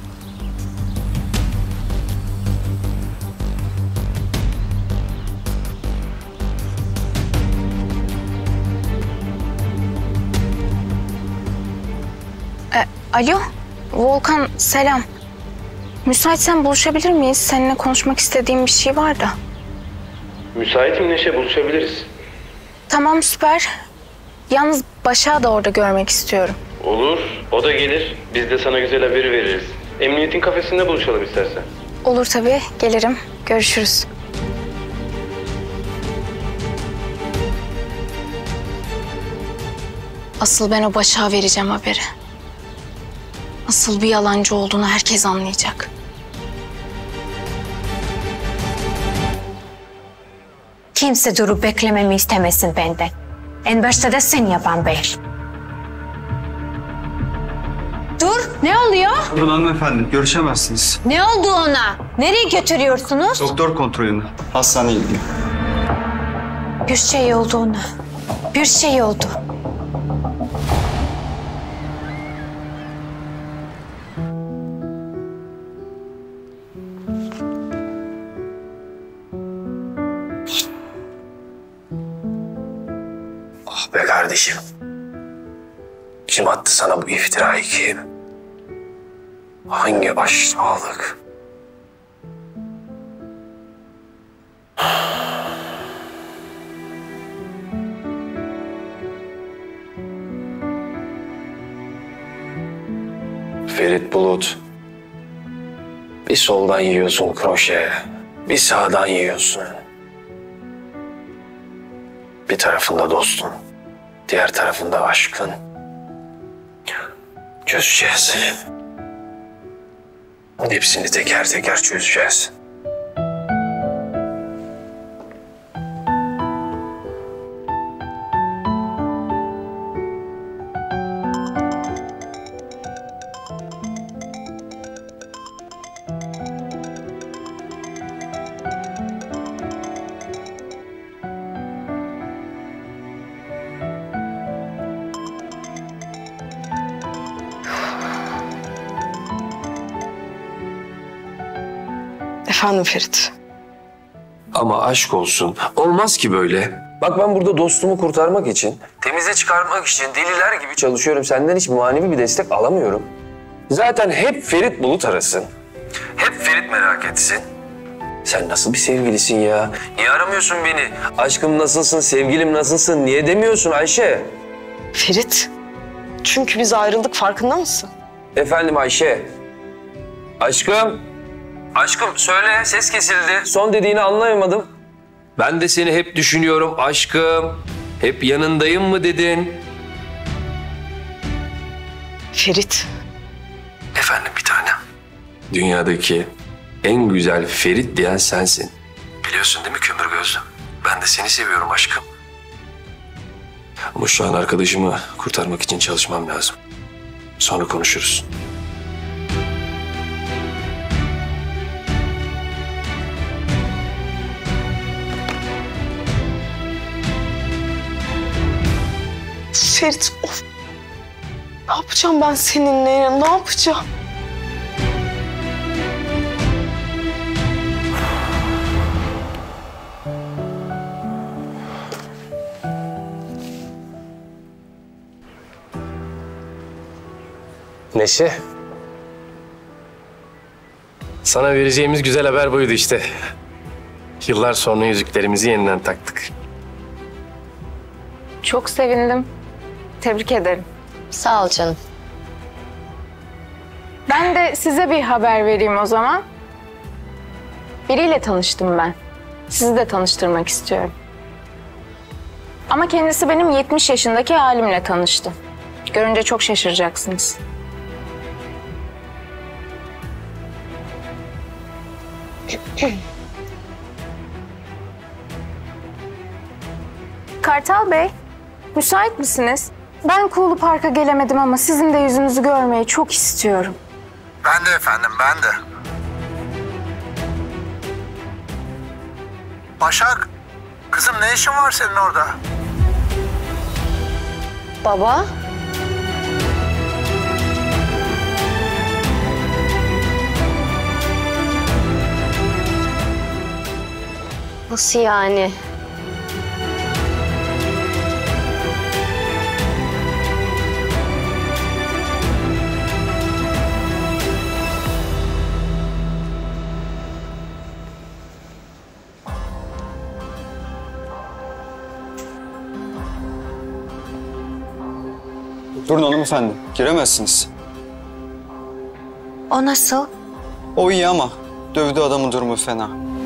E, alo, Volkan selam. Müsaitsen buluşabilir miyiz? Seninle konuşmak istediğim bir şey var da. Müsaitim Neşe, buluşabiliriz. Tamam, süper. Yalnız Başak'ı da orada görmek istiyorum. Olur, o da gelir. Biz de sana güzel haberi veririz. Emniyetin kafesinde buluşalım istersen. Olur tabii, gelirim. Görüşürüz. Asıl ben o Başak'a vereceğim haberi. Asıl bir yalancı olduğunu herkes anlayacak. Kimse durup beklememi istemesin benden. En başta da sen yapan bey. Dur! Ne oluyor? Durun hanımefendi, görüşemezsiniz. Ne oldu ona? Nereye götürüyorsunuz? Doktor kontrolünü. Hastaneye gidiyor. Bir şey oldu ona. Bir şey oldu. Ah be kardeşim. Kim attı sana bu iftirayı kim? Hangi aşağılık? Ferit Bulut. Bir soldan yiyorsun kroşe, bir sağdan yiyorsun. Bir tarafında dostun, diğer tarafında aşkın. Çözeceğiz. Hepsini teker teker çözeceğiz. Efendim Ferit. Ama aşk olsun. Olmaz ki böyle. Bak ben burada dostumu kurtarmak için, temize çıkarmak için deliler gibi çalışıyorum. Senden hiç manevi bir destek alamıyorum. Zaten hep Ferit Bulut arasın. Hep Ferit merak etsin. Sen nasıl bir sevgilisin ya? Niye aramıyorsun beni? Aşkım nasılsın, sevgilim nasılsın? Niye demiyorsun Ayşe? Ferit. Çünkü biz ayrıldık, farkında mısın? Efendim Ayşe. Aşkım. Aşkım söyle, ses kesildi. Son dediğini anlayamadım. Ben de seni hep düşünüyorum aşkım. Hep yanındayım mı dedin? Ferit. Efendim bir tanem. Dünyadaki en güzel Ferit diyen sensin. Biliyorsun değil mi kömür gözlüm? Ben de seni seviyorum aşkım. Ama şu an arkadaşımı kurtarmak için çalışmam lazım. Sonra konuşuruz. Ferit, of. Ne yapacağım ben seninle? Ne yapacağım? Neşe. Sana vereceğimiz güzel haber buydu işte. Yıllar sonra yüzüklerimizi yeniden taktık. Çok sevindim. Tebrik ederim. Sağ ol canım. Ben de size bir haber vereyim o zaman. Biriyle tanıştım ben. Sizi de tanıştırmak istiyorum. Ama kendisi benim yetmiş yaşındaki halimle tanıştı. Görünce çok şaşıracaksınız. Kartal Bey, müsait misiniz? Ben Kuğulu Park'a gelemedim ama sizin de yüzünüzü görmeyi çok istiyorum. Ben de efendim, ben de. Başak, kızım ne işin var senin orada? Baba? Nasıl yani? Durun hanımefendi, giremezsiniz. O nasıl? O iyi ama dövdü adamın durumu fena.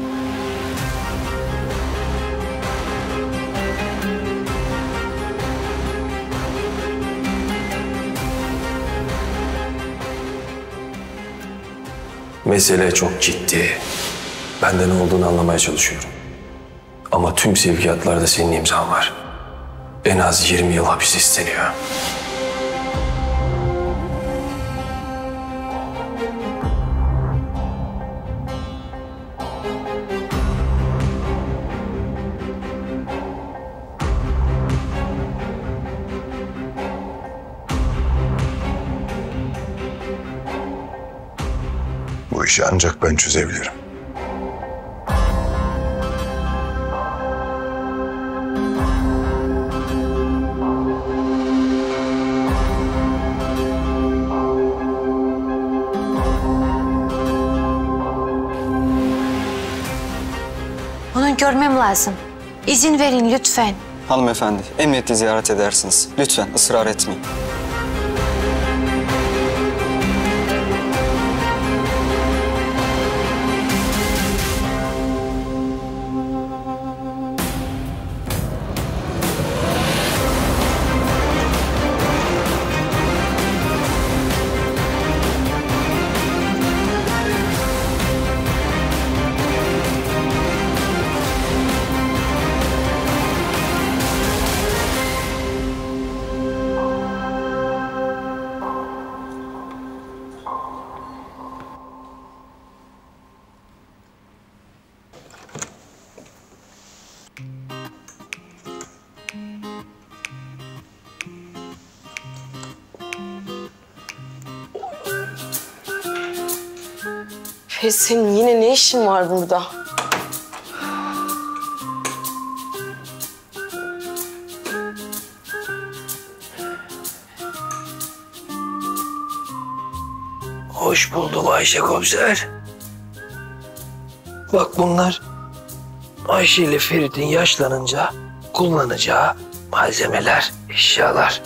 Mesele çok ciddi. Ben de ne olduğunu anlamaya çalışıyorum. Ama tüm sevkiyatlarda senin imzan var. En az yirmi yıl hapis isteniyor. Bu işi ancak ben çözebilirim. Onu görmem lazım. İzin verin lütfen. Hanımefendi, emniyeti ziyaret edersiniz. Lütfen ısrar etmeyin. Ferit, senin yine ne işin var burada? Hoş buldum Ayşe komiser. Bak bunlar Ayşe ile Ferit'in yaşlanınca kullanacağı malzemeler, eşyalar.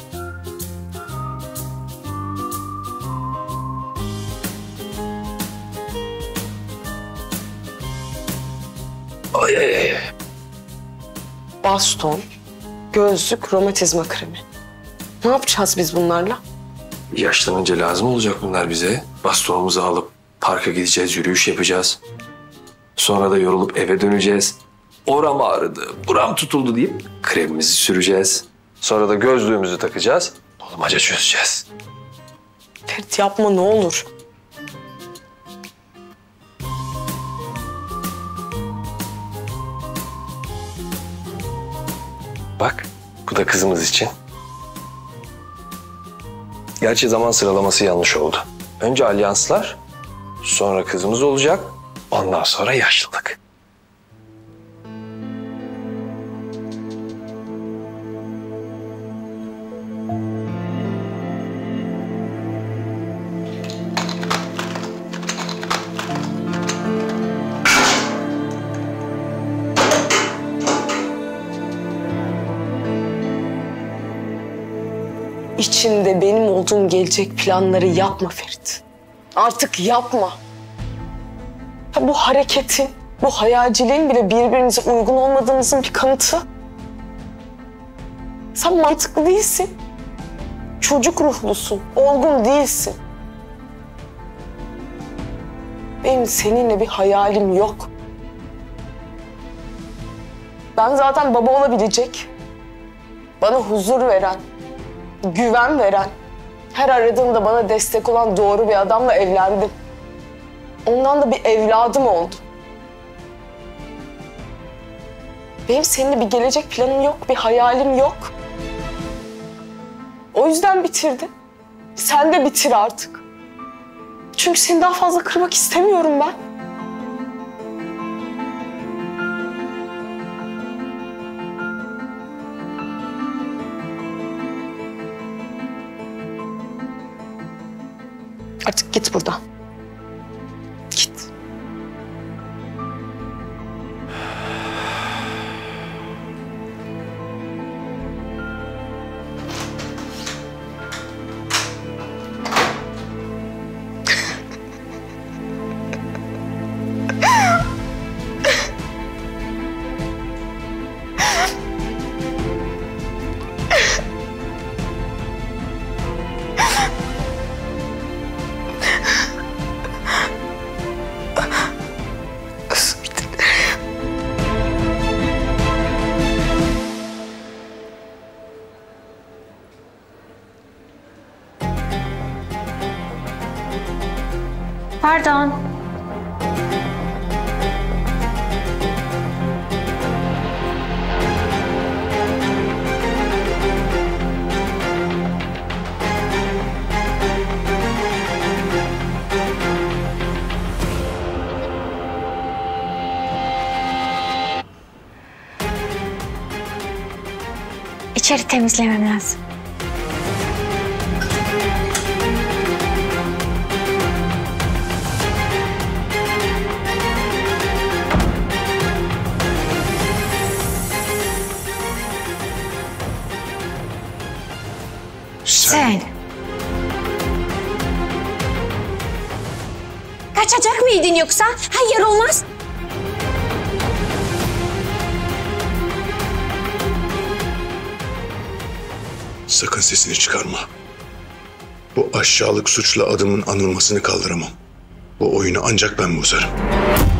Ay ay ay. Baston, gözlük, romatizma kremi. Ne yapacağız biz bunlarla? Yaşlanınca lazım olacak bunlar bize. Bastonumuzu alıp parka gideceğiz, yürüyüş yapacağız. Sonra da yorulup eve döneceğiz. Oram ağrıdı, buram tutuldu deyip kremimizi süreceğiz. Sonra da gözlüğümüzü takacağız, bulmaca çözeceğiz. Ferit yapma ne olur. Bak, bu da kızımız için. Gerçi zaman sıralaması yanlış oldu. Önce alyanslar, sonra kızımız olacak, ondan sonra yaşlılık. İçinde benim olduğum gelecek planları yapma Ferit. Artık yapma. Ya bu hareketin, bu hayalciliğin bile birbirinize uygun olmadığınızın bir kanıtı. Sen mantıklı değilsin. Çocuk ruhlusun, olgun değilsin. Benim seninle bir hayalim yok. Ben zaten baba olabilecek, bana huzur veren, güven veren, her aradığımda bana destek olan doğru bir adamla evlendim. Ondan da bir evladım oldu. Benim seninle bir gelecek planım yok, bir hayalim yok. O yüzden bitirdim. Sen de bitir artık. Çünkü seni daha fazla kırmak istemiyorum ben. Artık git buradan. Git. Pardon. İçeri temizlemem lazım. Sen. Kaçacak mıydın yoksa? Hayır olmaz. Sakın sesini çıkarma. Bu aşağılık suçla adımın anılmasını kaldıramam. Bu oyunu ancak ben bozarım.